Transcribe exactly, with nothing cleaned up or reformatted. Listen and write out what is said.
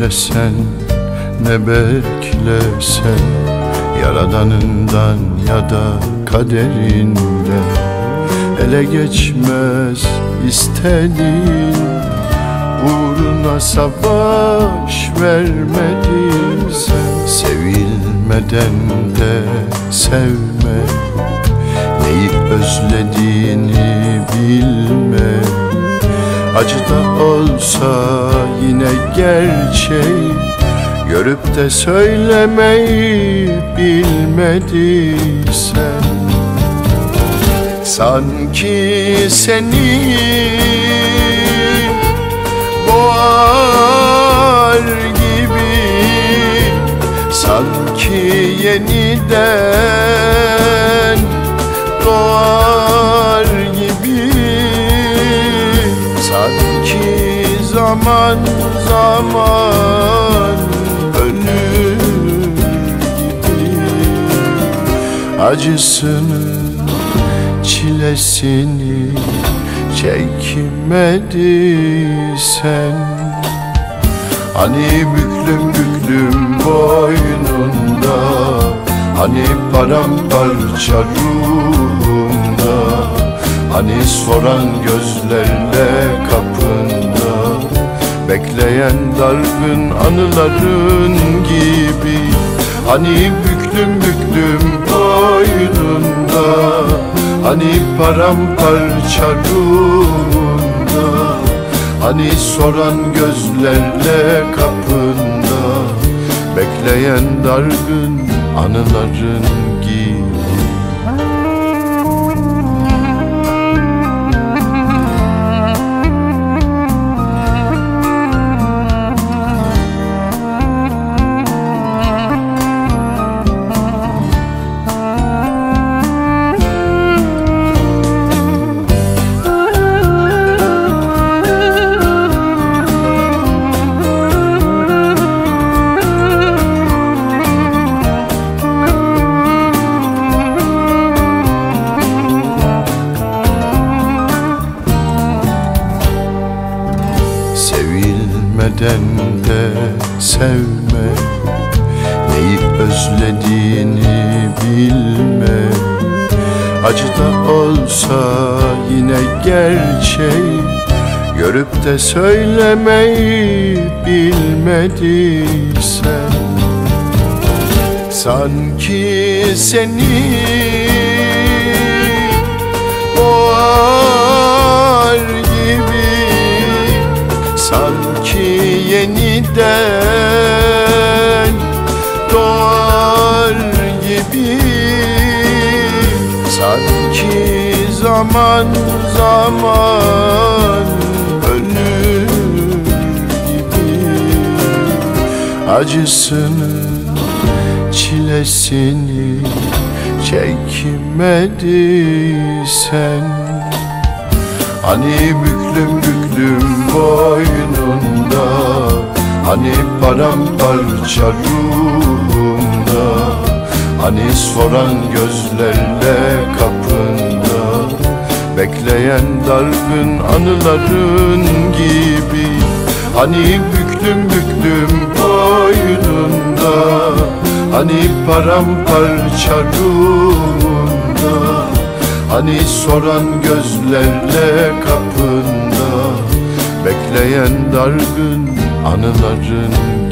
istesen, ne beklesen, Yaradanından ya da kaderinden ele geçmez istediğin, uğruna savaş vermedin sen. Sevilmeden de sevme, neyi özlediğini bilme. Acı da olsa yine gerçeği, görüp de söylemeyi bilmediysen. Sanki seni boğar gibi, sanki yeniden doğar gibi, sanki zaman zaman ölür gibi. Acısını, çilesini çekmediysen, hani büklüm büklüm boynunda, hani paramparça ruhunda, hani soran gözlerle kapında, bekleyen dargın anıların gibi. Hani büklüm büklüm boynunda, hani paramparça ruhunda, hani soran gözlerle kapında, bekleyen dargın anıların gibi. Sevilmeden de sevme, neyi özlediğini bilme. Acı da olsa yine gerçeği, görüp de söylemeyi bilmediysen. Sanki seni boğar gibi, sanki yeniden doğar gibi, sanki zaman zaman ölür gibi. Acısını, çilesini çekmediysen, hani büklüm büklüm boynunda, hani paramparça ruhunda, hani soran gözlerle kapında, bekleyen dargın anıların gibi. Hani büklüm büklüm boynunda, hani paramparça ruhunda, hani soran gözlerle kapında, bekleyen dargın anıların